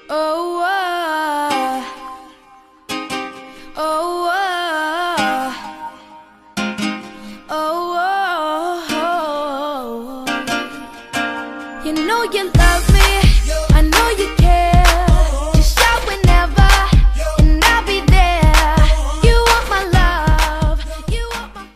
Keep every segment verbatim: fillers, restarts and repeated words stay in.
Oh, oh, oh, oh, oh, oh. You know you love me, I know you care. Just shout whenever, and I'll be there. You want my love, you want my.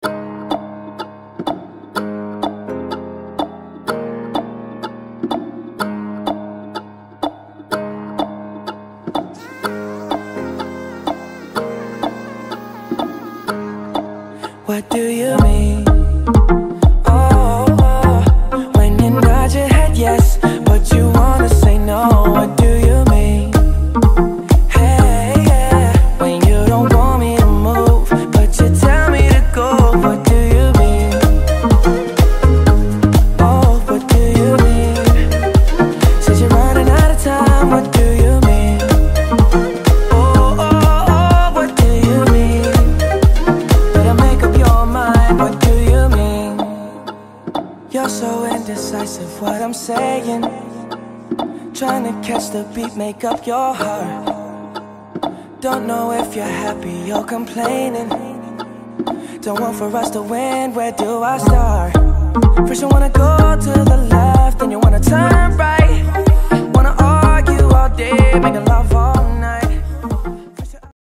What do you mean? Oh, oh, when you nod your head yes, but you wanna say no. What do you mean? Hey, yeah, when you don't want me to move, but you tell me to go. What do you mean? Oh, what do you mean? Said you're running out of time. What do you mean? Oh, oh, oh, what do you mean? What do you mean? You're so indecisive, what I'm saying. Trying to catch the beat, make up your heart. Don't know if you're happy or complaining. Don't want for us to win, where do I start? First you wanna go to the left, then you wanna turn right. Wanna argue all day, making love